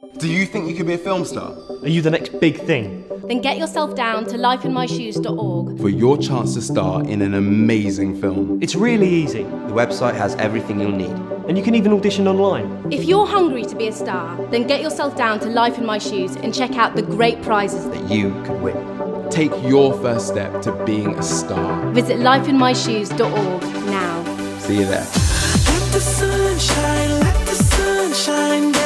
Do you think you could be a film star? Are you the next big thing? Then get yourself down to lifeinmyshoes.org For your chance to star in an amazing film. It's really easy. The website has everything you'll need. And you can even audition online. If you're hungry to be a star, then get yourself down to Life in My Shoes and check out the great prizes That you could win. Take your first step to being a star. Visit lifeinmyshoes.org now. See you there. Let the sunshine down.